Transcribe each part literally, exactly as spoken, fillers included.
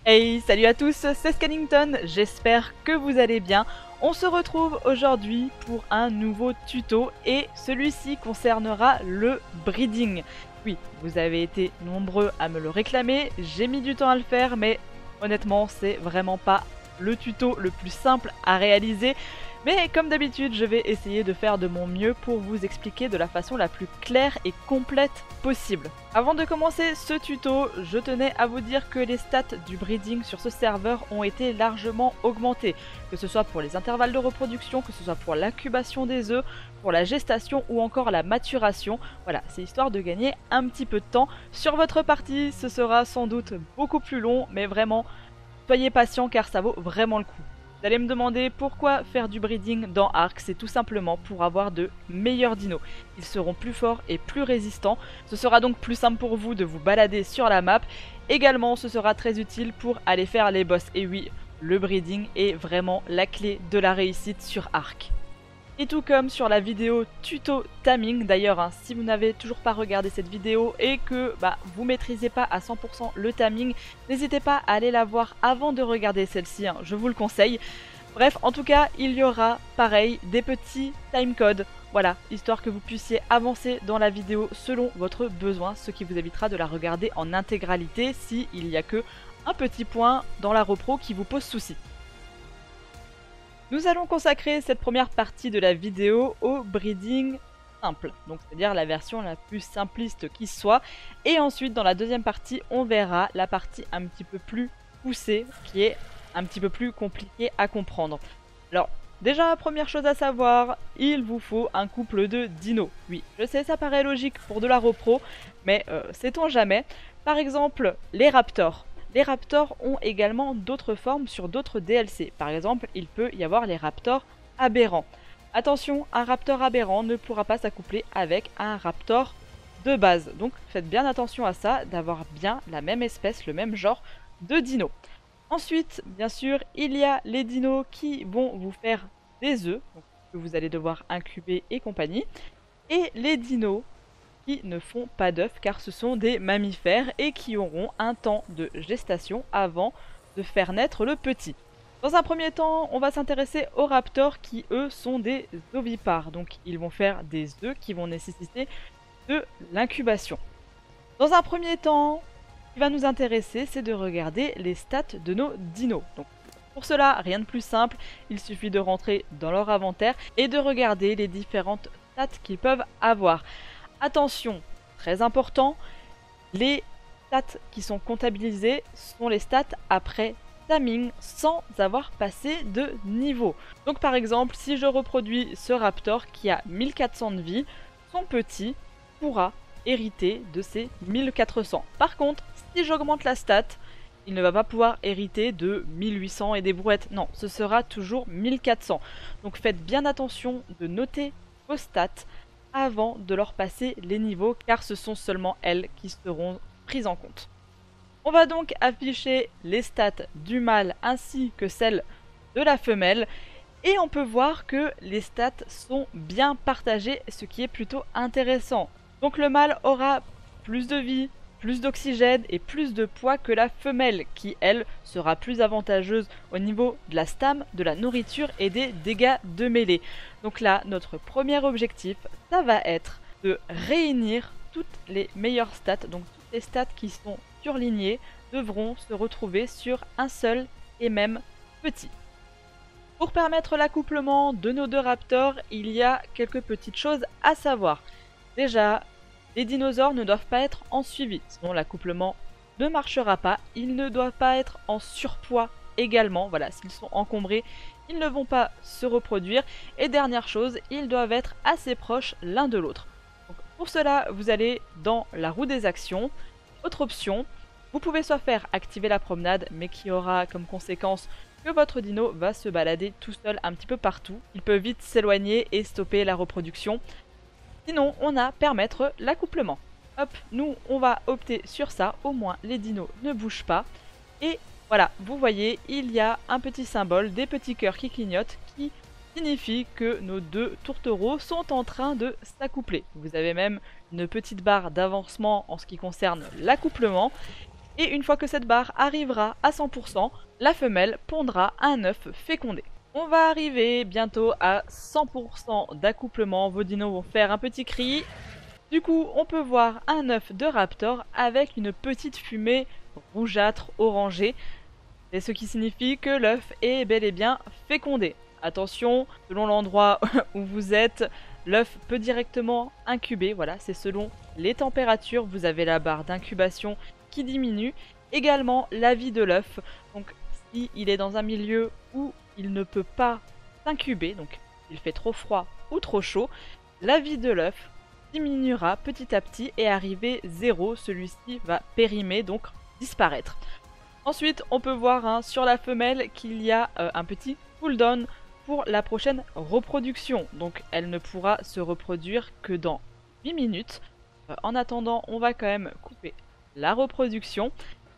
Hey, salut à tous, c'est Scannington, j'espère que vous allez bien. On se retrouve aujourd'hui pour un nouveau tuto et celui-ci concernera le breeding. Oui, vous avez été nombreux à me le réclamer, j'ai mis du temps à le faire mais honnêtement c'est vraiment pas le tuto le plus simple à réaliser. Mais comme d'habitude, je vais essayer de faire de mon mieux pour vous expliquer de la façon la plus claire et complète possible. Avant de commencer ce tuto, je tenais à vous dire que les stats du breeding sur ce serveur ont été largement augmentées, que ce soit pour les intervalles de reproduction, que ce soit pour l'incubation des œufs, pour la gestation ou encore la maturation. Voilà, c'est histoire de gagner un petit peu de temps. Sur votre partie, ce sera sans doute beaucoup plus long, mais vraiment, soyez patient car ça vaut vraiment le coup. Vous allez me demander pourquoi faire du breeding dans Ark, c'est tout simplement pour avoir de meilleurs dinos. Ils seront plus forts et plus résistants, ce sera donc plus simple pour vous de vous balader sur la map. Également, ce sera très utile pour aller faire les boss. Et oui, le breeding est vraiment la clé de la réussite sur Ark. Et tout comme sur la vidéo tuto taming, d'ailleurs hein, si vous n'avez toujours pas regardé cette vidéo et que bah, vous maîtrisez pas à cent pour cent le taming, n'hésitez pas à aller la voir avant de regarder celle-ci, hein, je vous le conseille. Bref, en tout cas, il y aura pareil des petits timecodes, voilà, histoire que vous puissiez avancer dans la vidéo selon votre besoin, ce qui vous évitera de la regarder en intégralité s'il n'y a que un petit point dans la repro qui vous pose souci. Nous allons consacrer cette première partie de la vidéo au breeding simple, donc c'est-à-dire la version la plus simpliste qui soit, et ensuite dans la deuxième partie on verra la partie un petit peu plus poussée, qui est un petit peu plus compliquée à comprendre. Alors déjà, première chose à savoir, il vous faut un couple de dinos. Oui, je sais ça paraît logique pour de la repro, mais euh, sait-on jamais. Par exemple, les raptors. Les raptors ont également d'autres formes sur d'autres D L C. Par exemple, il peut y avoir les raptors aberrants. Attention, un raptor aberrant ne pourra pas s'accoupler avec un raptor de base. Donc faites bien attention à ça, d'avoir bien la même espèce, le même genre de dino. Ensuite, bien sûr, il y a les dinos qui vont vous faire des œufs, donc, que vous allez devoir incuber et compagnie. Et les dinos qui ne font pas d'œufs car ce sont des mammifères et qui auront un temps de gestation avant de faire naître le petit. Dans un premier temps, on va s'intéresser aux raptors qui eux sont des ovipares, donc ils vont faire des œufs qui vont nécessiter de l'incubation. Dans un premier temps, ce qui va nous intéresser, c'est de regarder les stats de nos dinos. Donc, pour cela, rien de plus simple, il suffit de rentrer dans leur inventaire et de regarder les différentes stats qu'ils peuvent avoir. Attention, très important, les stats qui sont comptabilisées sont les stats après taming sans avoir passé de niveau. Donc par exemple, si je reproduis ce raptor qui a mille quatre cents de vie, son petit pourra hériter de ses mille quatre cents. Par contre, si j'augmente la stat, il ne va pas pouvoir hériter de mille huit cents et des brouettes. Non, ce sera toujours mille quatre cents. Donc faites bien attention de noter vos stats avant de leur passer les niveaux car ce sont seulement elles qui seront prises en compte. On va donc afficher les stats du mâle ainsi que celles de la femelle et on peut voir que les stats sont bien partagées, ce qui est plutôt intéressant. Donc le mâle aura plus de vie, plus d'oxygène et plus de poids que la femelle qui elle sera plus avantageuse au niveau de la stam, de la nourriture et des dégâts de mêlée. Donc là notre premier objectif ça va être de réunir toutes les meilleures stats, donc toutes les stats qui sont surlignées devront se retrouver sur un seul et même petit. Pour permettre l'accouplement de nos deux raptors, il y a quelques petites choses à savoir. Déjà, les dinosaures ne doivent pas être en suivi, sinon l'accouplement ne marchera pas. Ils ne doivent pas être en surpoids également, voilà, s'ils sont encombrés, ils ne vont pas se reproduire. Et dernière chose, ils doivent être assez proches l'un de l'autre. Pour cela, vous allez dans la roue des actions, autre option, vous pouvez soit faire activer la promenade, mais qui aura comme conséquence que votre dino va se balader tout seul un petit peu partout. Il peut vite s'éloigner et stopper la reproduction. Sinon, on a permettre l'accouplement. Hop, nous, on va opter sur ça. Au moins, les dinos ne bougent pas. Et voilà, vous voyez, il y a un petit symbole, des petits cœurs qui clignotent, qui signifie que nos deux tourtereaux sont en train de s'accoupler. Vous avez même une petite barre d'avancement en ce qui concerne l'accouplement. Et une fois que cette barre arrivera à cent pour cent, la femelle pondra un œuf fécondé. On va arriver bientôt à cent pour cent d'accouplement, vos dinos vont faire un petit cri. Du coup, on peut voir un œuf de raptor avec une petite fumée rougeâtre orangée. C'est ce qui signifie que l'œuf est bel et bien fécondé. Attention, selon l'endroit où vous êtes, l'œuf peut directement incuber. Voilà, c'est selon les températures. Vous avez la barre d'incubation qui diminue. Également la vie de l'œuf. Donc si il est dans un milieu où il ne peut pas s'incuber, donc il fait trop froid ou trop chaud, la vie de l'œuf diminuera petit à petit et arrivé zéro, celui-ci va périmer, donc disparaître. Ensuite, on peut voir hein, sur la femelle qu'il y a euh, un petit cooldown pour la prochaine reproduction. Donc elle ne pourra se reproduire que dans huit minutes. Euh, en attendant, on va quand même couper la reproduction.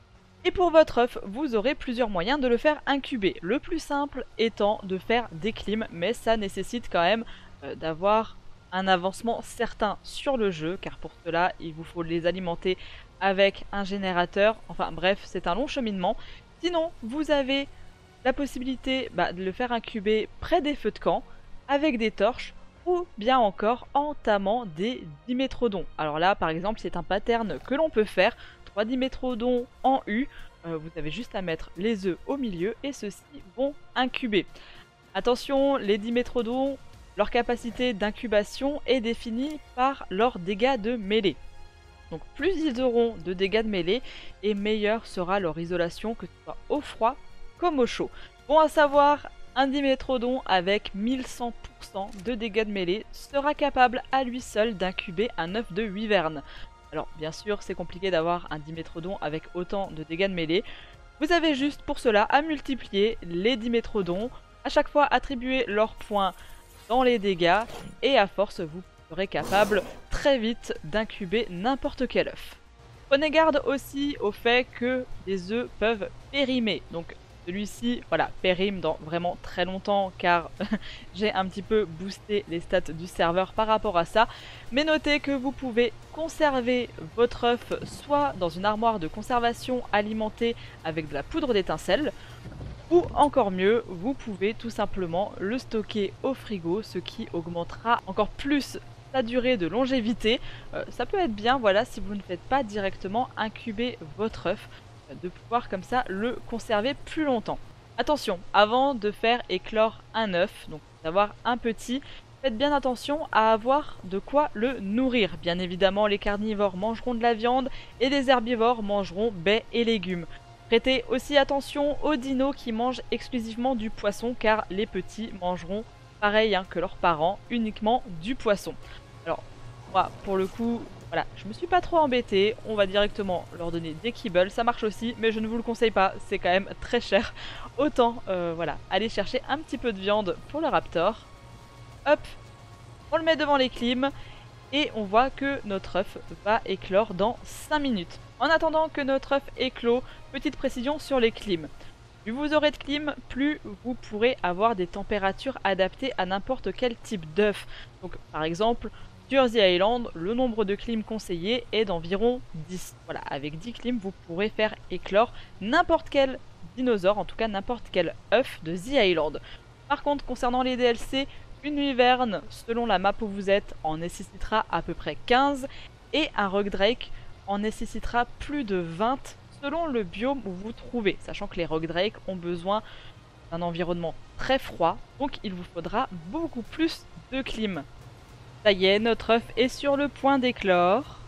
Et pour votre œuf, vous aurez plusieurs moyens de le faire incuber. Le plus simple étant de faire des clims, mais ça nécessite quand même euh, d'avoir un avancement certain sur le jeu, car pour cela, il vous faut les alimenter avec un générateur. Enfin bref, c'est un long cheminement. Sinon, vous avez la possibilité bah, de le faire incuber près des feux de camp, avec des torches, ou bien encore en tamant des dimétrodons. Alors là, par exemple, c'est un pattern que l'on peut faire. trois dimétrodons en U, euh, vous avez juste à mettre les œufs au milieu et ceux-ci vont incuber. Attention, les dimétrodons, leur capacité d'incubation est définie par leur dégâts de mêlée. Donc plus ils auront de dégâts de mêlée, et meilleure sera leur isolation, que ce soit au froid comme au chaud. Bon à savoir, un dimétrodon avec mille cent pour cent de dégâts de mêlée sera capable à lui seul d'incuber un œuf de wyvern. Alors bien sûr c'est compliqué d'avoir un dimétrodon avec autant de dégâts de mêlée. Vous avez juste pour cela à multiplier les dimétrodons, à chaque fois attribuer leurs points dans les dégâts, et à force vous serez capable très vite d'incuber n'importe quel œuf. Prenez garde aussi au fait que les œufs peuvent périmer, donc celui-ci voilà, périme dans vraiment très longtemps car j'ai un petit peu boosté les stats du serveur par rapport à ça. Mais notez que vous pouvez conserver votre œuf soit dans une armoire de conservation alimentée avec de la poudre d'étincelle, ou encore mieux, vous pouvez tout simplement le stocker au frigo, ce qui augmentera encore plus sa durée de longévité. Euh, ça peut être bien, voilà, si vous ne faites pas directement incuber votre œuf, de pouvoir comme ça le conserver plus longtemps. Attention, avant de faire éclore un œuf, donc d'avoir un petit, faites bien attention à avoir de quoi le nourrir. Bien évidemment, les carnivores mangeront de la viande et les herbivores mangeront baies et légumes. Prêtez aussi attention aux dinos qui mangent exclusivement du poisson, car les petits mangeront pareil hein, que leurs parents, uniquement du poisson. Alors moi pour le coup, voilà, je me suis pas trop embêtée, on va directement leur donner des kibbles, ça marche aussi, mais je ne vous le conseille pas, c'est quand même très cher. Autant euh, voilà, aller chercher un petit peu de viande pour le raptor. Hop, on le met devant les clims. Et on voit que notre œuf va éclore dans cinq minutes. En attendant que notre œuf éclot, petite précision sur les clims. Plus vous aurez de clim, plus vous pourrez avoir des températures adaptées à n'importe quel type d'œuf. Donc par exemple, sur The Island, le nombre de clims conseillé est d'environ dix. Voilà, avec dix clims, vous pourrez faire éclore n'importe quel dinosaure, en tout cas n'importe quel œuf de The Island. Par contre, concernant les D L C, une wyvern, selon la map où vous êtes, en nécessitera à peu près quinze, et un rock drake en nécessitera plus de vingt selon le biome où vous trouvez, sachant que les rock drake ont besoin d'un environnement très froid, donc il vous faudra beaucoup plus de clim. Ça y est, notre œuf est sur le point d'éclore.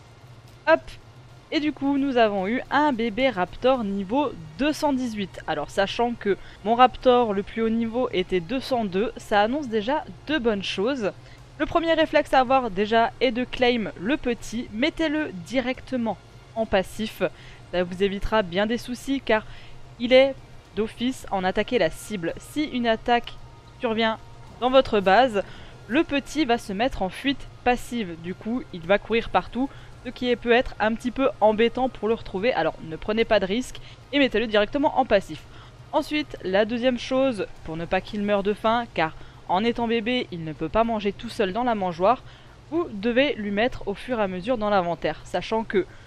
Hop! Et du coup, nous avons eu un bébé raptor niveau deux cent dix-huit. Alors, sachant que mon raptor le plus haut niveau était deux cent deux, ça annonce déjà de bonnes choses. Le premier réflexe à avoir déjà est de claim le petit. Mettez-le directement en passif. Ça vous évitera bien des soucis car il est d'office en attaquer la cible. Si une attaque survient dans votre base, le petit va se mettre en fuite passive. Du coup, il va courir partout, ce qui peut être un petit peu embêtant pour le retrouver. Alors ne prenez pas de risque et mettez-le directement en passif. Ensuite, la deuxième chose, pour ne pas qu'il meure de faim, car en étant bébé, il ne peut pas manger tout seul dans la mangeoire, vous devez lui mettre au fur et à mesure dans l'inventaire, sachant que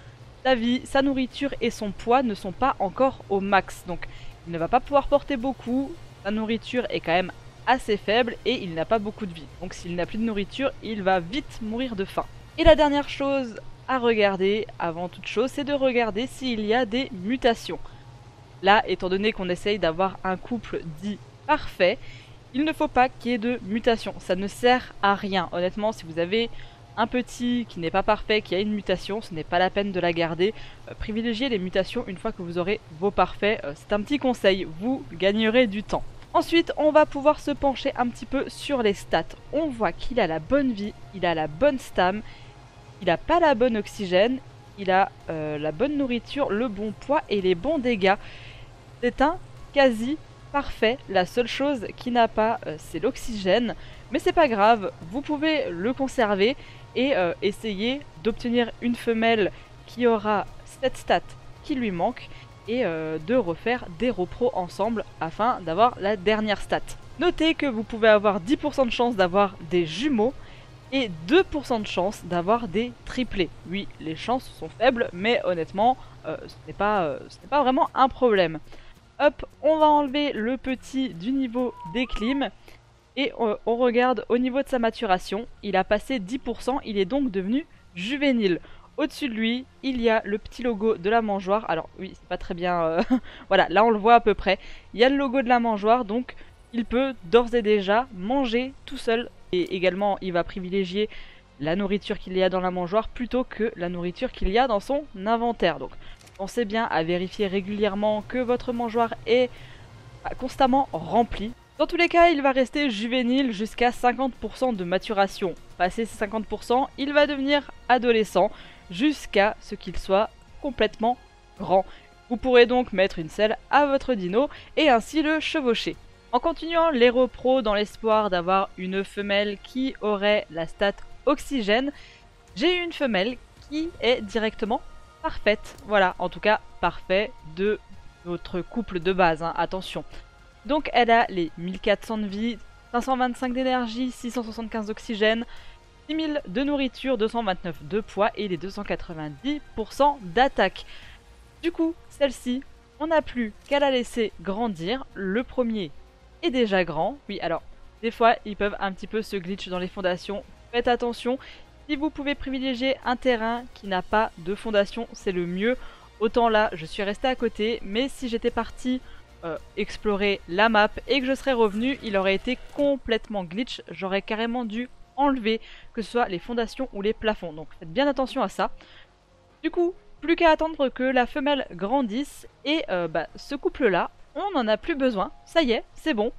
sa vie, sa nourriture et son poids ne sont pas encore au max. Donc il ne va pas pouvoir porter beaucoup, sa nourriture est quand même assez faible et il n'a pas beaucoup de vie. Donc s'il n'a plus de nourriture, il va vite mourir de faim. Et la dernière chose à regarder avant toute chose, c'est de regarder s'il y a des mutations. Là, étant donné qu'on essaye d'avoir un couple dit parfait, il ne faut pas qu'il y ait de mutation. Ça ne sert à rien. Honnêtement, si vous avez un petit qui n'est pas parfait, qui a une mutation, ce n'est pas la peine de la garder. Euh, privilégiez les mutations une fois que vous aurez vos parfaits. Euh, c'est un petit conseil, vous gagnerez du temps. Ensuite, on va pouvoir se pencher un petit peu sur les stats. On voit qu'il a la bonne vie, il a la bonne stam, il n'a pas la bonne oxygène, il a euh, la bonne nourriture, le bon poids et les bons dégâts. C'est un quasi parfait. La seule chose qui n'a pas, euh, c'est l'oxygène. Mais c'est pas grave, vous pouvez le conserver et euh, essayer d'obtenir une femelle qui aura cette stat qui lui manque et euh, de refaire des repros ensemble afin d'avoir la dernière stat. Notez que vous pouvez avoir dix pour cent de chance d'avoir des jumeaux et deux pour cent de chance d'avoir des triplés. Oui, les chances sont faibles, mais honnêtement, euh, ce n'est pas, euh, ce n'est pas vraiment un problème. Hop, on va enlever le petit du niveau des clims. Et on, on regarde au niveau de sa maturation, il a passé dix pour cent, il est donc devenu juvénile. Au-dessus de lui, il y a le petit logo de la mangeoire. Alors oui, c'est pas très bien... Euh... voilà, là on le voit à peu près. Il y a le logo de la mangeoire, donc il peut d'ores et déjà manger tout seul. Et également, il va privilégier la nourriture qu'il y a dans la mangeoire plutôt que la nourriture qu'il y a dans son inventaire. Donc pensez bien à vérifier régulièrement que votre mangeoire est constamment remplie. Dans tous les cas, il va rester juvénile jusqu'à cinquante pour cent de maturation. Passé ces cinquante pour cent, il va devenir adolescent jusqu'à ce qu'il soit complètement grand. Vous pourrez donc mettre une selle à votre dino et ainsi le chevaucher. En continuant les repros dans l'espoir d'avoir une femelle qui aurait la stat oxygène, j'ai une femelle qui est directement parfaite. Voilà, en tout cas parfait de notre couple de base, hein, attention. Donc elle a les mille quatre cents de vie, cinq cent vingt-cinq d'énergie, six cent soixante-quinze d'oxygène, six mille de nourriture, deux cent vingt-neuf de poids et les deux cent quatre-vingt-dix pour cent d'attaque. Du coup, celle-ci, on n'a plus qu'à la laisser grandir. Le premier est déjà grand. Oui, alors, des fois, ils peuvent un petit peu se glitch dans les fondations. Faites attention. Si vous pouvez privilégier un terrain qui n'a pas de fondation, c'est le mieux. Autant là, je suis restée à côté, mais si j'étais partie... Euh, explorer la map et que je serais revenu, il aurait été complètement glitch. J'aurais carrément dû enlever que ce soit les fondations ou les plafonds. Donc faites bien attention à ça. Du coup, plus qu'à attendre que la femelle grandisse et euh, bah, ce couple-là, on n'en a plus besoin. Ça y est, c'est bon.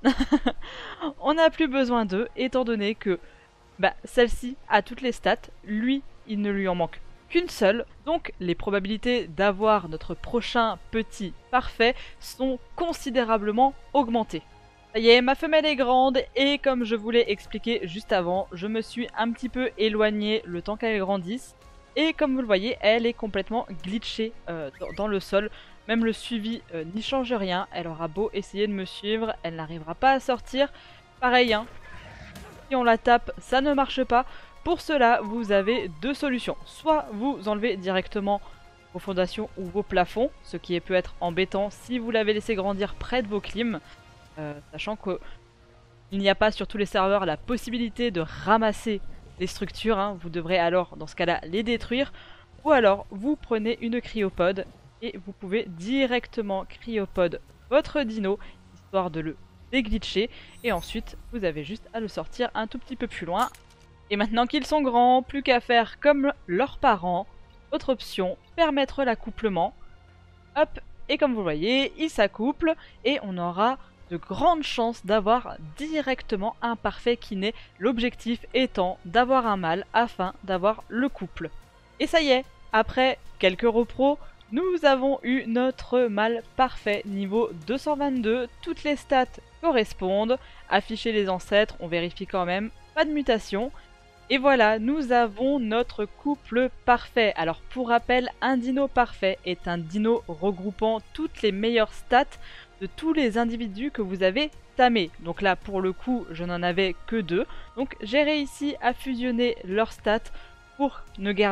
On n'a plus besoin d'eux étant donné que bah, celle-ci a toutes les stats. Lui, il ne lui en manque qu'une seule, donc les probabilités d'avoir notre prochain petit parfait sont considérablement augmentées. Ça y est, ma femelle est grande et comme je vous l'ai expliqué juste avant, je me suis un petit peu éloignée le temps qu'elle grandisse. Et comme vous le voyez, elle est complètement glitchée euh, dans, dans le sol. Même le suivi euh, n'y change rien, elle aura beau essayer de me suivre, elle n'arrivera pas à sortir. Pareil, hein, si on la tape, ça ne marche pas. Pour cela, vous avez deux solutions. Soit vous enlevez directement vos fondations ou vos plafonds, ce qui peut être embêtant si vous l'avez laissé grandir près de vos clims, euh, sachant qu'il n'y a pas sur tous les serveurs la possibilité de ramasser les structures, hein. Vous devrez alors dans ce cas-là les détruire, ou alors vous prenez une cryopode et vous pouvez directement cryopode votre dino, histoire de le déglitcher, et ensuite vous avez juste à le sortir un tout petit peu plus loin. Et maintenant qu'ils sont grands, plus qu'à faire comme leurs parents. Autre option, permettre l'accouplement. Hop, et comme vous voyez, ils s'accouplent et on aura de grandes chances d'avoir directement un parfait qui naît. L'objectif étant d'avoir un mâle afin d'avoir le couple. Et ça y est, après quelques repros, nous avons eu notre mâle parfait niveau deux cent vingt-deux. Toutes les stats correspondent. Afficher les ancêtres, on vérifie quand même. Pas de mutation. Et voilà, nous avons notre couple parfait. Alors pour rappel, un dino parfait est un dino regroupant toutes les meilleures stats de tous les individus que vous avez tamés. Donc là pour le coup, je n'en avais que deux. Donc j'ai réussi à fusionner leurs stats pour ne garder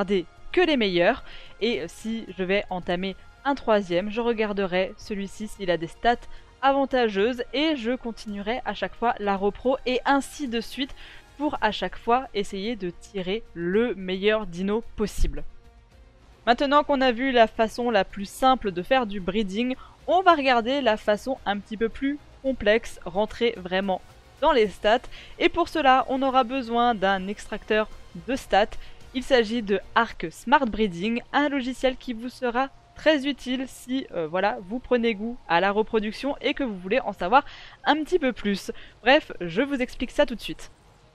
que les meilleurs. Et si je vais entamer un troisième, je regarderai celui-ci s'il a des stats avantageuses et je continuerai à chaque fois la repro et ainsi de suite pour à chaque fois essayer de tirer le meilleur dino possible. Maintenant qu'on a vu la façon la plus simple de faire du breeding, on va regarder la façon un petit peu plus complexe, rentrer vraiment dans les stats. Et pour cela, on aura besoin d'un extracteur de stats. Il s'agit de Arc Smart Breeding, un logiciel qui vous sera très utile si euh, voilà, vous prenez goût à la reproduction et que vous voulez en savoir un petit peu plus. Bref, je vous explique ça tout de suite.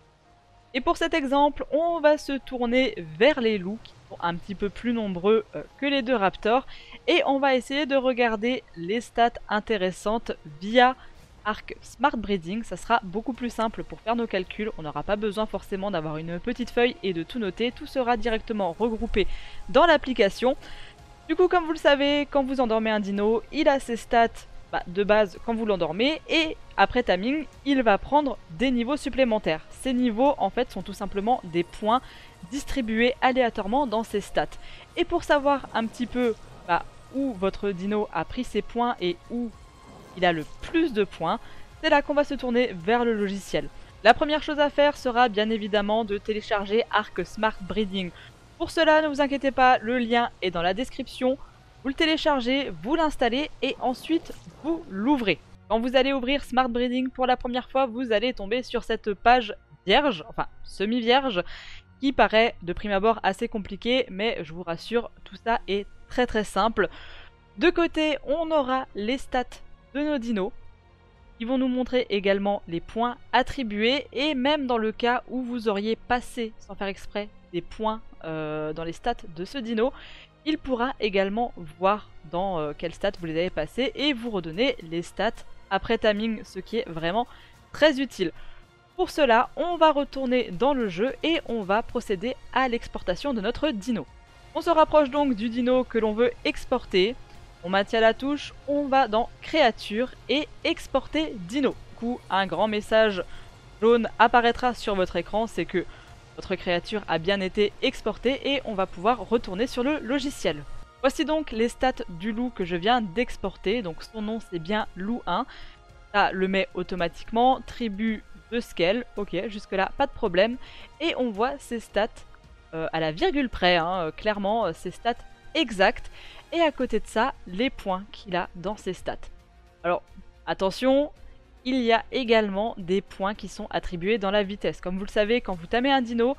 Et pour cet exemple, on va se tourner vers les loups qui sont un petit peu plus nombreux euh, que les deux raptors et on va essayer de regarder les stats intéressantes via Arc Smart Breeding. Ça sera beaucoup plus simple pour faire nos calculs, on n'aura pas besoin forcément d'avoir une petite feuille et de tout noter, tout sera directement regroupé dans l'application. Du coup, comme vous le savez, quand vous endormez un dino, il a ses stats bah, de base quand vous l'endormez et après timing, il va prendre des niveaux supplémentaires. Ces niveaux en fait sont tout simplement des points distribués aléatoirement dans ses stats. Et pour savoir un petit peu bah, où votre dino a pris ses points et où il a le plus de points, c'est là qu'on va se tourner vers le logiciel. La première chose à faire sera bien évidemment de télécharger Arc Smart Breeding. Pour cela, ne vous inquiétez pas, le lien est dans la description. Vous le téléchargez, vous l'installez et ensuite vous l'ouvrez. Quand vous allez ouvrir Smart Breeding pour la première fois, vous allez tomber sur cette page vierge, enfin semi-vierge, qui paraît de prime abord assez compliquée, mais je vous rassure, tout ça est très très simple. De côté, on aura les stats de nos dinos, qui vont nous montrer également les points attribués, et même dans le cas où vous auriez passé, sans faire exprès, des points euh, dans les stats de ce dino, il pourra également voir dans euh, quelles stats vous les avez passés et vous redonner les stats après timing, ce qui est vraiment très utile. Pour cela, on va retourner dans le jeu et on va procéder à l'exportation de notre dino. On se rapproche donc du dino que l'on veut exporter. On maintient la touche, on va dans créature et exporter dino. Du coup, un grand message jaune apparaîtra sur votre écran, c'est que votre créature a bien été exportée et on va pouvoir retourner sur le logiciel. Voici donc les stats du loup que je viens d'exporter. Donc son nom c'est bien loup un. Ça le met automatiquement. Tribu de scale. Ok, jusque là pas de problème. Et on voit ses stats euh, à la virgule près. Hein, clairement euh, ses stats exactes. Et à côté de ça, les points qu'il a dans ses stats. Alors attention, il y a également des points qui sont attribués dans la vitesse. Comme vous le savez, quand vous tamez un dino,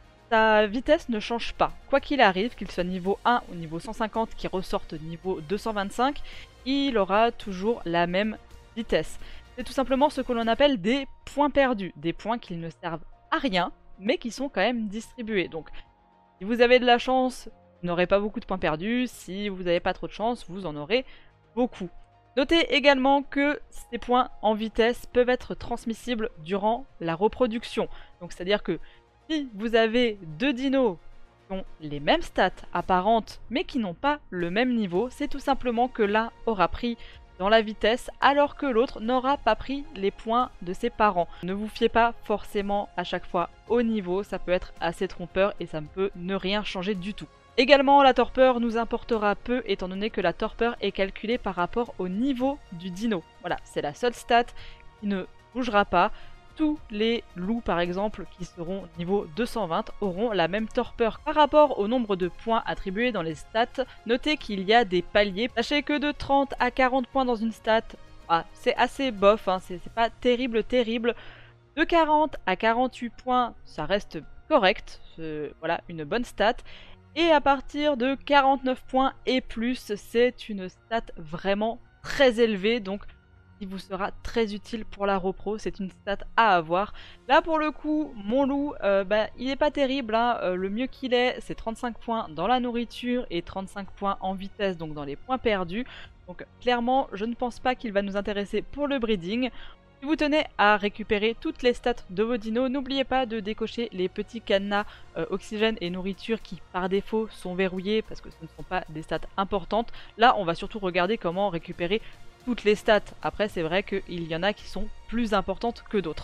sa vitesse ne change pas. Quoi qu'il arrive, qu'il soit niveau un ou niveau cent cinquante qui ressorte niveau deux cent vingt-cinq, il aura toujours la même vitesse. C'est tout simplement ce que l'on appelle des points perdus. Des points qui ne servent à rien, mais qui sont quand même distribués. Donc, si vous avez de la chance, vous n'aurez pas beaucoup de points perdus. Si vous n'avez pas trop de chance, vous en aurez beaucoup. Notez également que ces points en vitesse peuvent être transmissibles durant la reproduction. Donc c'est-à-dire que si vous avez deux dinos qui ont les mêmes stats apparentes mais qui n'ont pas le même niveau, c'est tout simplement que l'un aura pris dans la vitesse alors que l'autre n'aura pas pris les points de ses parents. Ne vous fiez pas forcément à chaque fois au niveau, ça peut être assez trompeur et ça ne peut ne rien changer du tout. Également, la torpeur nous importera peu étant donné que la torpeur est calculée par rapport au niveau du dino. Voilà, c'est la seule stat qui ne bougera pas. Tous les loups par exemple qui seront niveau deux cent vingt auront la même torpeur. Par rapport au nombre de points attribués dans les stats, notez qu'il y a des paliers. Sachez que de trente à quarante points dans une stat, ah, c'est assez bof, hein, c'est pas terrible terrible. De quarante à quarante-huit points, ça reste correct, voilà, une bonne stat. Et à partir de quarante-neuf points et plus, c'est une stat vraiment très élevée, donc il vous sera très utile pour la repro, c'est une stat à avoir. Là pour le coup, mon loup, euh, bah, il n'est pas terrible, hein. euh, le mieux qu'il est, c'est trente-cinq points dans la nourriture et trente-cinq points en vitesse, donc dans les points perdus. Donc clairement, je ne pense pas qu'il va nous intéresser pour le breeding. Si vous tenez à récupérer toutes les stats de vos dinos, n'oubliez pas de décocher les petits cadenas euh, oxygène et nourriture qui par défaut sont verrouillés parce que ce ne sont pas des stats importantes. Là on va surtout regarder comment récupérer toutes les stats. Après c'est vrai qu'il y en a qui sont plus importantes que d'autres.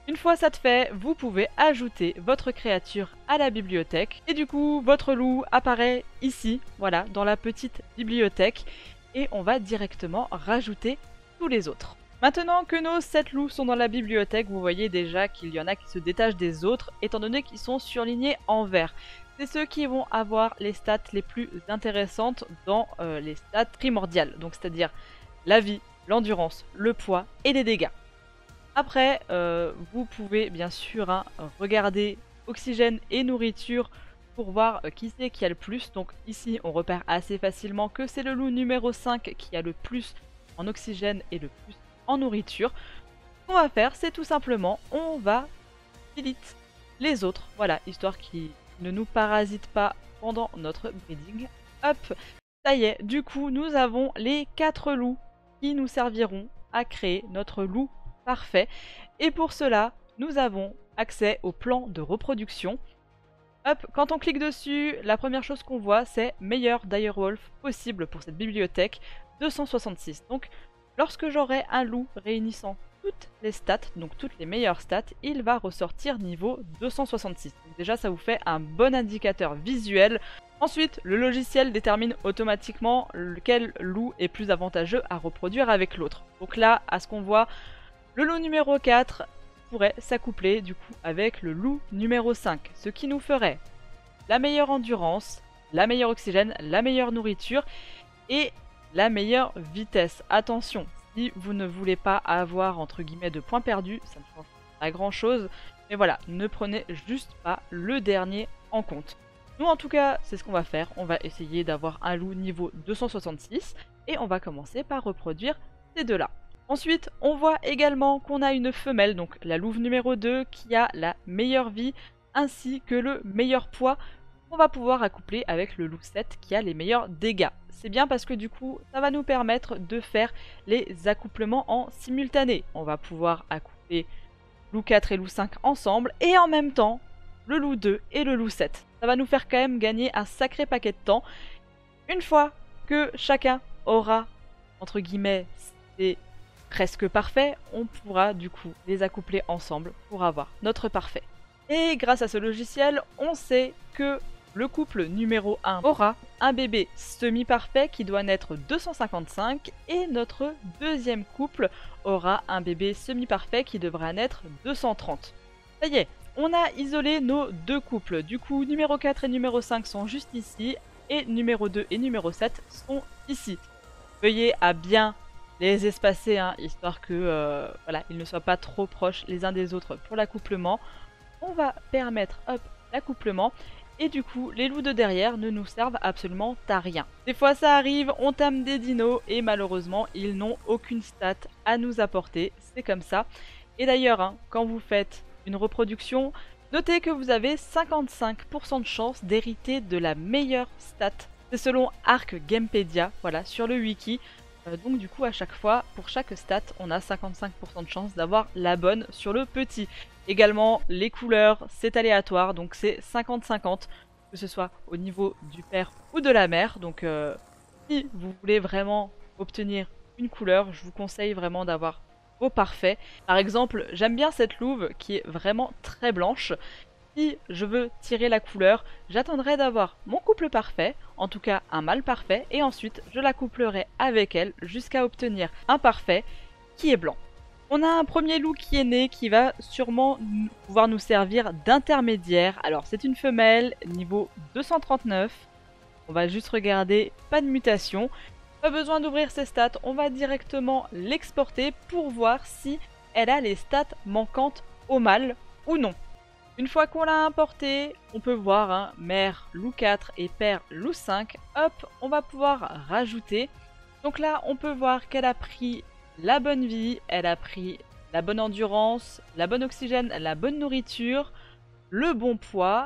Une fois ça de fait, vous pouvez ajouter votre créature à la bibliothèque. Et du coup, votre loup apparaît ici, voilà, dans la petite bibliothèque. Et on va directement rajouter tous les autres. Maintenant que nos sept loups sont dans la bibliothèque, vous voyez déjà qu'il y en a qui se détachent des autres, étant donné qu'ils sont surlignés en vert. C'est ceux qui vont avoir les stats les plus intéressantes dans euh, les stats primordiales. Donc c'est-à-dire la vie, l'endurance, le poids et les dégâts. Après, euh, vous pouvez bien sûr hein, regarder oxygène et nourriture pour voir euh, qui c'est qui a le plus. Donc ici, on repère assez facilement que c'est le loup numéro cinq qui a le plus en oxygène et le plus en nourriture. Ce qu'on va faire, c'est tout simplement, on va delete les autres, voilà, histoire qu'ils ne nous parasitent pas pendant notre breeding. Hop, ça y est, du coup, nous avons les quatre loups qui nous serviront à créer notre loup parfait. Et pour cela, nous avons accès au plan de reproduction. Hop, quand on clique dessus, la première chose qu'on voit, c'est meilleur direwolf possible pour cette bibliothèque, deux cent soixante-six. Donc, lorsque j'aurai un loup réunissant toutes les stats, donc toutes les meilleures stats, il va ressortir niveau deux cent soixante-six. Donc déjà, ça vous fait un bon indicateur visuel. Ensuite, le logiciel détermine automatiquement lequel loup est plus avantageux à reproduire avec l'autre. Donc là, à ce qu'on voit, le loup numéro quatre pourrait s'accoupler du coup avec le loup numéro cinq, ce qui nous ferait la meilleure endurance, la meilleure oxygène, la meilleure nourriture et la meilleure vitesse. Attention, si vous ne voulez pas avoir entre guillemets de points perdus, ça ne change pas grand chose, mais voilà, ne prenez juste pas le dernier en compte. Nous en tout cas, c'est ce qu'on va faire, on va essayer d'avoir un loup niveau deux cent soixante-six et on va commencer par reproduire ces deux-là. Ensuite, on voit également qu'on a une femelle, donc la louve numéro deux, qui a la meilleure vie ainsi que le meilleur poids. On va pouvoir accoupler avec le loup sept qui a les meilleurs dégâts. C'est bien parce que du coup, ça va nous permettre de faire les accouplements en simultané. On va pouvoir accoupler loup quatre et loup cinq ensemble et en même temps, le loup deux et le loup sept. Ça va nous faire quand même gagner un sacré paquet de temps. Une fois que chacun aura, entre guillemets, ses presque parfait, on pourra du coup les accoupler ensemble pour avoir notre parfait. Et grâce à ce logiciel, on sait que le couple numéro un aura un bébé semi-parfait qui doit naître deux cent cinquante-cinq et notre deuxième couple aura un bébé semi-parfait qui devra naître deux cent trente. Ça y est, on a isolé nos deux couples. Du coup, numéro quatre et numéro cinq sont juste ici et numéro deux et numéro sept sont ici. Veuillez à bien les espacer, hein, histoire que euh, voilà, ils ne soient pas trop proches les uns des autres pour l'accouplement. On va permettre hop l'accouplement et du coup les loups de derrière ne nous servent absolument à rien. Des fois ça arrive, on tame des dinos et malheureusement ils n'ont aucune stat à nous apporter, c'est comme ça. Et d'ailleurs hein, quand vous faites une reproduction, notez que vous avez cinquante-cinq pour cent de chance d'hériter de la meilleure stat. C'est selon Arc Gamepedia, voilà, sur le wiki. Euh, donc du coup à chaque fois, pour chaque stat, on a cinquante-cinq pour cent de chance d'avoir la bonne sur le petit. Également les couleurs, c'est aléatoire, donc c'est cinquante cinquante, que ce soit au niveau du père ou de la mère. Donc euh, si vous voulez vraiment obtenir une couleur, je vous conseille vraiment d'avoir vos parfaits. Par exemple, j'aime bien cette louve qui est vraiment très blanche. Si je veux tirer la couleur, j'attendrai d'avoir mon couple parfait, en tout cas un mâle parfait, et ensuite je la couplerai avec elle jusqu'à obtenir un parfait qui est blanc. On a un premier loup qui est né qui va sûrement pouvoir nous servir d'intermédiaire. Alors c'est une femelle, niveau deux cent trente-neuf. On va juste regarder, pas de mutation. Pas besoin d'ouvrir ses stats, on va directement l'exporter pour voir si elle a les stats manquantes au mâle ou non. Une fois qu'on l'a importé, on peut voir hein, mère loup quatre et père loup cinq. Hop, on va pouvoir rajouter. Donc là, on peut voir qu'elle a pris la bonne vie, elle a pris la bonne endurance, la bonne oxygène, la bonne nourriture, le bon poids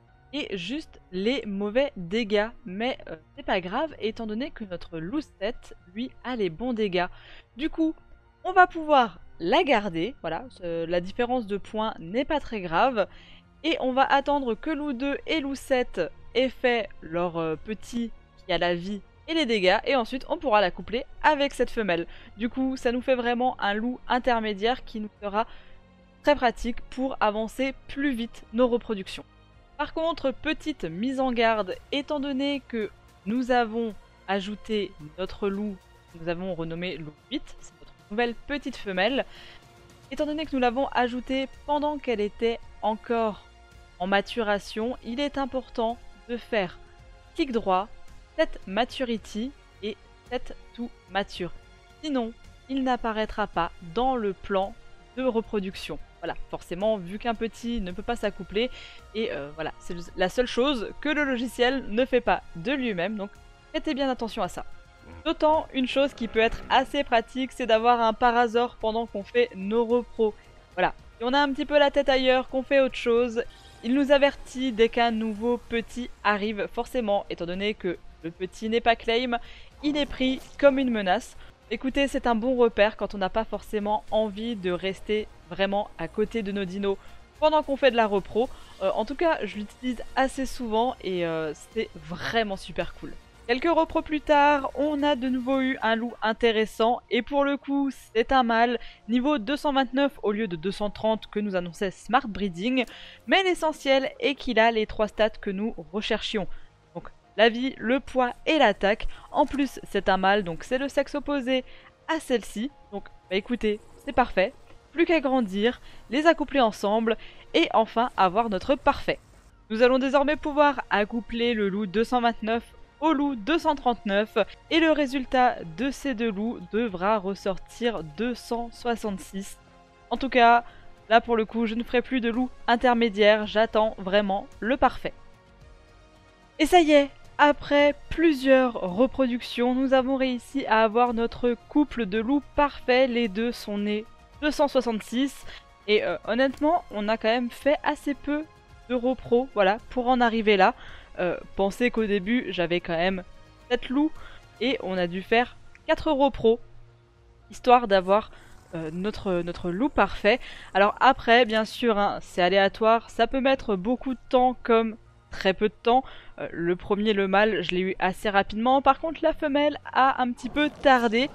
et juste les mauvais dégâts. Mais euh, c'est pas grave étant donné que notre loup sept, lui, a les bons dégâts. Du coup, on va pouvoir la garder, voilà, la différence de points n'est pas très grave. Et on va attendre que loup deux et loup sept aient fait leur euh, petit qui a la vie et les dégâts. Et ensuite on pourra la coupler avec cette femelle. Du coup ça nous fait vraiment un loup intermédiaire qui nous fera très pratique pour avancer plus vite nos reproductions. Par contre, petite mise en garde, étant donné que nous avons ajouté notre loup, nous avons renommé loup huit, c'est notre nouvelle petite femelle, étant donné que nous l'avons ajoutée pendant qu'elle était encore en maturation, il est important de faire clic droit, set maturity et set to mature. Sinon, il n'apparaîtra pas dans le plan de reproduction. Voilà, forcément, vu qu'un petit ne peut pas s'accoupler, et euh, voilà, c'est la seule chose que le logiciel ne fait pas de lui-même, donc faites bien attention à ça. D'autant, une chose qui peut être assez pratique, c'est d'avoir un parasaur pendant qu'on fait nos repros. Voilà, si on a un petit peu la tête ailleurs, qu'on fait autre chose, il nous avertit dès qu'un nouveau petit arrive, forcément, étant donné que le petit n'est pas claim, il est pris comme une menace. Écoutez, c'est un bon repère quand on n'a pas forcément envie de rester vraiment à côté de nos dinos pendant qu'on fait de la repro. Euh, en tout cas, je l'utilise assez souvent et euh, c'est vraiment super cool. Quelques repros plus tard, on a de nouveau eu un loup intéressant et pour le coup, c'est un mâle niveau deux cent vingt-neuf au lieu de deux cent trente que nous annonçait Smart Breeding, mais l'essentiel est qu'il a les trois stats que nous recherchions. Donc la vie, le poids et l'attaque. En plus, c'est un mâle, donc c'est le sexe opposé à celle-ci. Donc bah écoutez, c'est parfait. Plus qu'à grandir, les accoupler ensemble et enfin avoir notre parfait. Nous allons désormais pouvoir accoupler le loup deux cent vingt-neuf au loup deux cent trente-neuf et le résultat de ces deux loups devra ressortir deux cent soixante-six. En tout cas, là pour le coup, je ne ferai plus de loup intermédiaire, j'attends vraiment le parfait. Et ça y est, après plusieurs reproductions, nous avons réussi à avoir notre couple de loups parfait. Les deux sont nés deux cent soixante-six et euh, honnêtement, on a quand même fait assez peu de repro, voilà, pour en arriver là. Euh, pensez qu'au début, j'avais quand même sept loups et on a dû faire quatre repros, histoire d'avoir euh, notre, notre loup parfait. Alors après, bien sûr, hein, c'est aléatoire, ça peut mettre beaucoup de temps comme très peu de temps. Euh, le premier, le mâle, je l'ai eu assez rapidement. Par contre, la femelle a un petit peu tardé.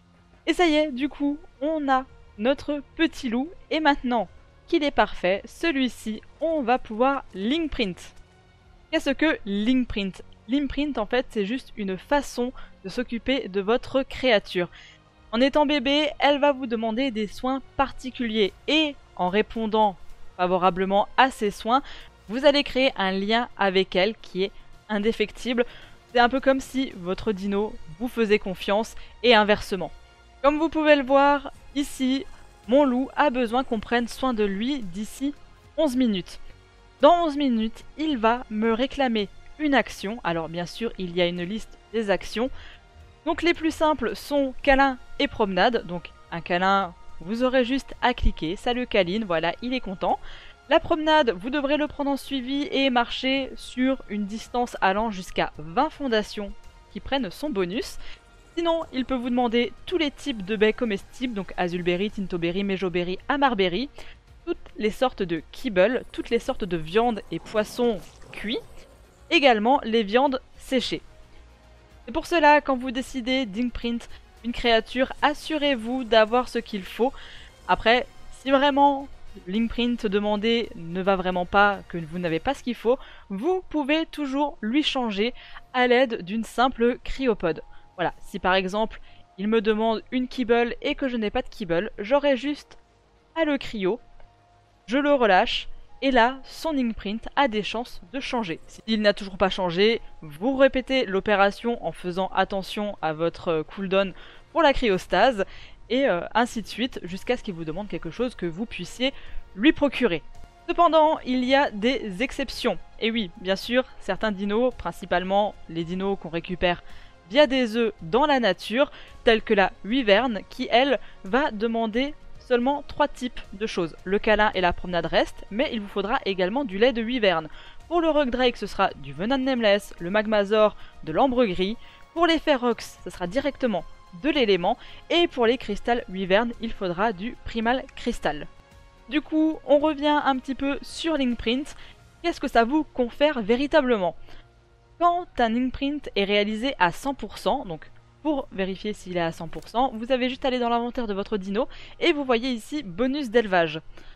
Et ça y est, du coup, on a notre petit loup. Et maintenant qu'il est parfait, celui-ci, on va pouvoir link print. Qu'est-ce que link print? Link print, en fait, c'est juste une façon de s'occuper de votre créature. En étant bébé, elle va vous demander des soins particuliers. Et en répondant favorablement à ces soins, vous allez créer un lien avec elle qui est indéfectible. C'est un peu comme si votre dino vous faisait confiance et inversement. Comme vous pouvez le voir, ici, mon loup a besoin qu'on prenne soin de lui d'ici onze minutes. Dans onze minutes, il va me réclamer une action. Alors bien sûr, il y a une liste des actions. Donc les plus simples sont câlin et promenade. Donc un câlin, vous aurez juste à cliquer, ça le câline, voilà, il est content. La promenade, vous devrez le prendre en suivi et marcher sur une distance allant jusqu'à vingt fondations qui prennent son bonus. Sinon, il peut vous demander tous les types de baies comestibles, donc azulberry, tintoberry, mejoberry, amarberry, toutes les sortes de kibble, toutes les sortes de viandes et poissons cuits, également les viandes séchées. C'est pour cela, quand vous décidez d'imprint une créature, assurez-vous d'avoir ce qu'il faut. Après, si vraiment l'imprint demandé ne va vraiment pas, que vous n'avez pas ce qu'il faut, vous pouvez toujours lui changer à l'aide d'une simple cryopode. Voilà, si par exemple il me demande une kibble et que je n'ai pas de kibble, j'aurai juste à le cryo, je le relâche et là son imprint a des chances de changer. S'il n'a toujours pas changé, vous répétez l'opération en faisant attention à votre cooldown pour la cryostase et euh, ainsi de suite jusqu'à ce qu'il vous demande quelque chose que vous puissiez lui procurer. Cependant, il y a des exceptions. Et oui, bien sûr, certains dinos, principalement les dinos qu'on récupère via des œufs dans la nature, tels que la wyvern, qui elle va demander seulement trois types de choses. Le câlin et la promenade restent, mais il vous faudra également du lait de wyvern. Pour le rock drake, ce sera du venin de nameless, le magmazor, de l'ambre gris. Pour les ferox, ce sera directement de l'élément. Et pour les crystal wyvern, il faudra du primal crystal. Du coup, on revient un petit peu sur l'imprint. Qu'est-ce que ça vous confère véritablement ? Quand un imprint est réalisé à cent pour cent, donc pour vérifier s'il est à cent pour cent, vous avez juste à aller dans l'inventaire de votre dino et vous voyez ici bonus d'élevage.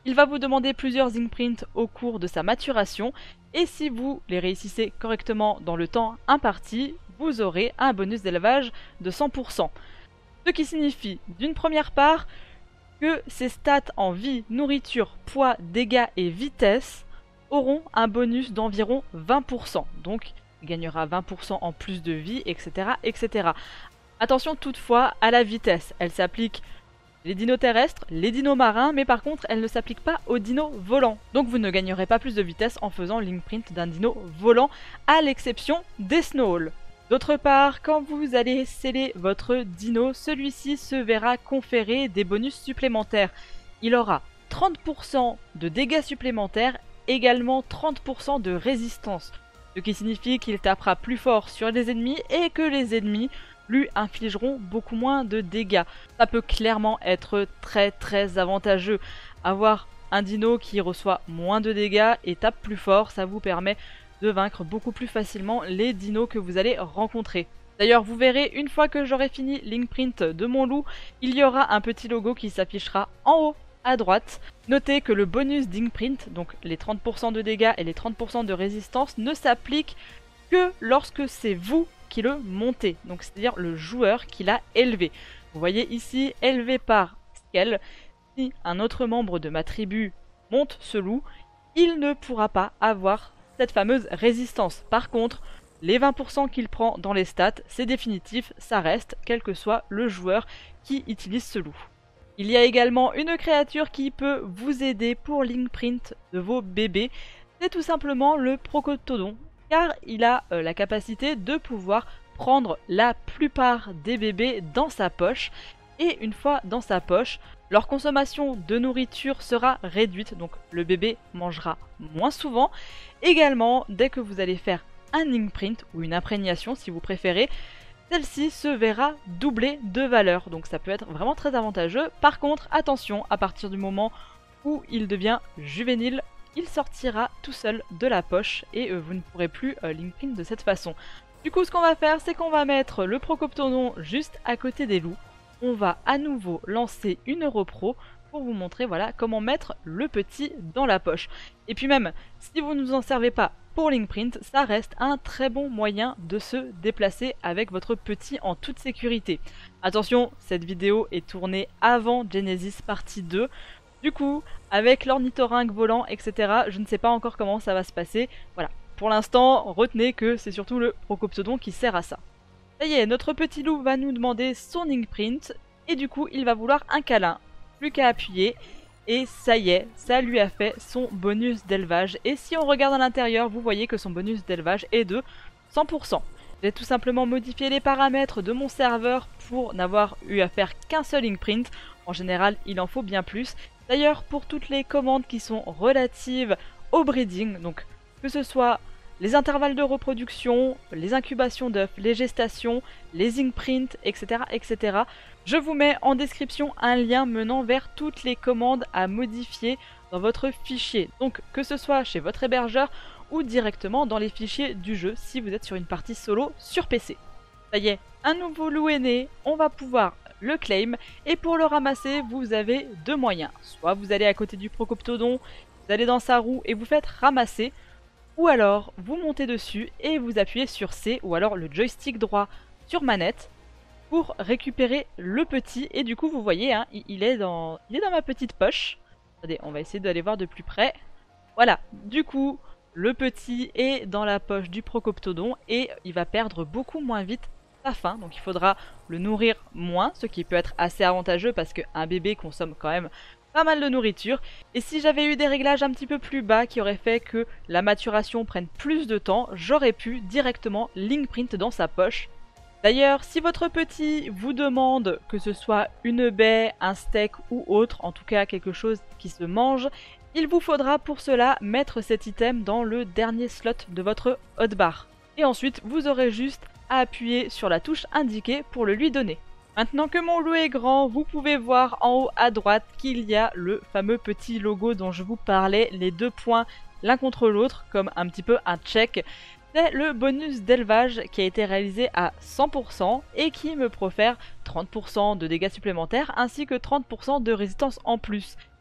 Il va vous demander plusieurs Inkprints au cours de sa maturation, et si vous les réussissez correctement dans le temps imparti, vous aurez un bonus d'élevage de cent pour cent. Ce qui signifie d'une première part que ces stats en vie, nourriture, poids, dégâts et vitesse auront un bonus d'environ vingt pour cent. Donc il gagnera vingt pour cent en plus de vie, et cetera et cetera. Attention toutefois à la vitesse, elle s'applique les dinos terrestres, les dinos marins, mais par contre elle ne s'applique pas aux dinos volants. Donc vous ne gagnerez pas plus de vitesse en faisant l'Inkprint d'un dino volant, à l'exception des Snowhall. D'autre part, quand vous allez sceller votre dino, celui-ci se verra conférer des bonus supplémentaires. Il aura trente pour cent de dégâts supplémentaires, également trente pour cent de résistance, ce qui signifie qu'il tapera plus fort sur les ennemis et que les ennemis lui infligeront beaucoup moins de dégâts. Ça peut clairement être très très avantageux. Avoir un dino qui reçoit moins de dégâts et tape plus fort, ça vous permet de vaincre beaucoup plus facilement les dinos que vous allez rencontrer. D'ailleurs, vous verrez, une fois que j'aurai fini l'Inkprint de mon loup, il y aura un petit logo qui s'affichera en haut à droite. Notez que le bonus d'Inkprint, donc les trente pour cent de dégâts et les trente pour cent de résistance, ne s'applique que lorsque c'est vous qui le montez, donc c'est-à-dire le joueur qui l'a élevé. Vous voyez ici, élevé par Skell. Si un autre membre de ma tribu monte ce loup, il ne pourra pas avoir cette fameuse résistance. Par contre, les vingt pour cent qu'il prend dans les stats, c'est définitif, ça reste, quel que soit le joueur qui utilise ce loup. Il y a également une créature qui peut vous aider pour l'Inkprint de vos bébés, c'est tout simplement le Procoptodon, car il a euh, la capacité de pouvoir prendre la plupart des bébés dans sa poche, et une fois dans sa poche, leur consommation de nourriture sera réduite, donc le bébé mangera moins souvent. Également, dès que vous allez faire un Inkprint ou une imprégnation si vous préférez, celle-ci se verra doublée de valeur, donc ça peut être vraiment très avantageux. Par contre, attention, à partir du moment où il devient juvénile, il sortira tout seul de la poche et euh, vous ne pourrez plus euh, l'Inkprint de cette façon. Du coup, ce qu'on va faire, c'est qu'on va mettre le Procoptodon juste à côté des loups. On va à nouveau lancer une Europro pour vous montrer voilà comment mettre le petit dans la poche. Et puis même, si vous ne vous en servez pas pour l'Inkprint, ça reste un très bon moyen de se déplacer avec votre petit en toute sécurité. Attention, cette vidéo est tournée avant Genesis partie deux. Du coup, avec l'ornithorynque volant, et cetera, je ne sais pas encore comment ça va se passer. Voilà, pour l'instant, retenez que c'est surtout le Procoptodon qui sert à ça. Ça y est, notre petit loup va nous demander son Inkprint, et du coup, il va vouloir un câlin. Plus qu'à appuyer, et ça y est, ça lui a fait son bonus d'élevage. Et si on regarde à l'intérieur, vous voyez que son bonus d'élevage est de cent pour cent. J'ai tout simplement modifié les paramètres de mon serveur pour n'avoir eu à faire qu'un seul Inkprint. En général, il en faut bien plus. D'ailleurs, pour toutes les commandes qui sont relatives au breeding, donc que ce soit les intervalles de reproduction, les incubations d'œufs, les gestations, les Inkprints, et cetera, et cetera, je vous mets en description un lien menant vers toutes les commandes à modifier dans votre fichier. Donc que ce soit chez votre hébergeur ou directement dans les fichiers du jeu si vous êtes sur une partie solo sur P C. Ça y est, un nouveau loup est né, on va pouvoir le claim, et pour le ramasser, vous avez deux moyens. Soit vous allez à côté du Procoptodon, vous allez dans sa roue et vous faites ramasser, ou alors vous montez dessus et vous appuyez sur C, ou alors le joystick droit sur manette, pour récupérer le petit, et du coup vous voyez, hein, il, est dans, il est dans ma petite poche. Attendez, on va essayer d'aller voir de plus près. Voilà, du coup, le petit est dans la poche du Procoptodon, et il va perdre beaucoup moins vite sa faim, donc il faudra le nourrir moins, ce qui peut être assez avantageux parce qu'un bébé consomme quand même pas mal de nourriture. Et si j'avais eu des réglages un petit peu plus bas qui auraient fait que la maturation prenne plus de temps, j'aurais pu directement l'Inkprint dans sa poche. D'ailleurs, si votre petit vous demande que ce soit une baie, un steak ou autre, en tout cas quelque chose qui se mange, il vous faudra pour cela mettre cet item dans le dernier slot de votre hotbar. Et ensuite, vous aurez juste à appuyer sur la touche indiquée pour le lui donner. Maintenant que mon loup est grand, vous pouvez voir en haut à droite qu'il y a le fameux petit logo dont je vous parlais, les deux points l'un contre l'autre, comme un petit peu un check. C'est le bonus d'élevage qui a été réalisé à cent pour cent et qui me profère trente pour cent de dégâts supplémentaires ainsi que trente pour cent de résistance en plus.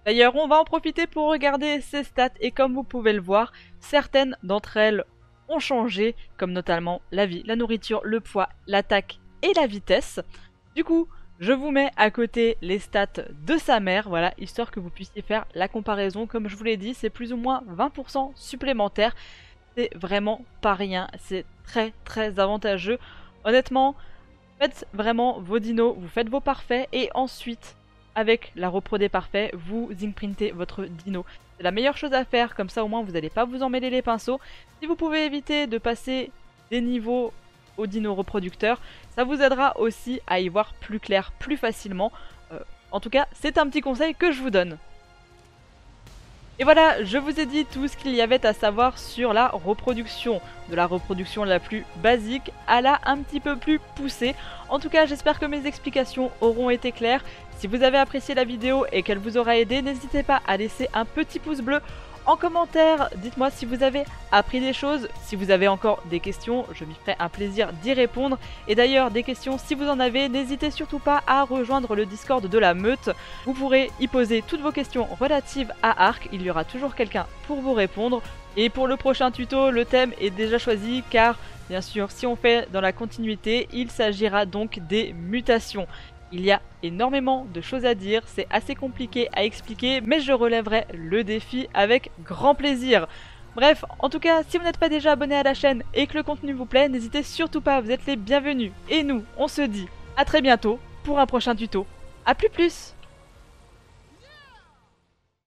D'ailleurs, on va en profiter pour regarder ces stats et comme vous pouvez le voir, certaines d'entre elles ont changé, comme notamment la vie, la nourriture, le poids, l'attaque et la vitesse. Du coup, je vous mets à côté les stats de sa mère, voilà, histoire que vous puissiez faire la comparaison. Comme je vous l'ai dit, c'est plus ou moins vingt pour cent supplémentaire. C'est vraiment pas rien, c'est très très avantageux. Honnêtement, faites vraiment vos dinos, vous faites vos parfaits et ensuite, avec la repro des parfaits, vous imprintez votre dino. C'est la meilleure chose à faire, comme ça au moins vous n'allez pas vous emmêler les pinceaux. Si vous pouvez éviter de passer des niveaux au dino reproducteur, ça vous aidera aussi à y voir plus clair, plus facilement. Euh, en tout cas, c'est un petit conseil que je vous donne. Et voilà, je vous ai dit tout ce qu'il y avait à savoir sur la reproduction. De la reproduction la plus basique à la un petit peu plus poussée. En tout cas, j'espère que mes explications auront été claires. Si vous avez apprécié la vidéo et qu'elle vous aura aidé, n'hésitez pas à laisser un petit pouce bleu. En commentaire, dites-moi si vous avez appris des choses, si vous avez encore des questions, je m'y ferai un plaisir d'y répondre. Et d'ailleurs, des questions, si vous en avez, n'hésitez surtout pas à rejoindre le Discord de la meute. Vous pourrez y poser toutes vos questions relatives à Ark, il y aura toujours quelqu'un pour vous répondre. Et pour le prochain tuto, le thème est déjà choisi car, bien sûr, si on fait dans la continuité, il s'agira donc des mutations. Il y a énormément de choses à dire, c'est assez compliqué à expliquer, mais je relèverai le défi avec grand plaisir. Bref, en tout cas, si vous n'êtes pas déjà abonné à la chaîne et que le contenu vous plaît, n'hésitez surtout pas, vous êtes les bienvenus. Et nous, on se dit à très bientôt pour un prochain tuto. A plus plus!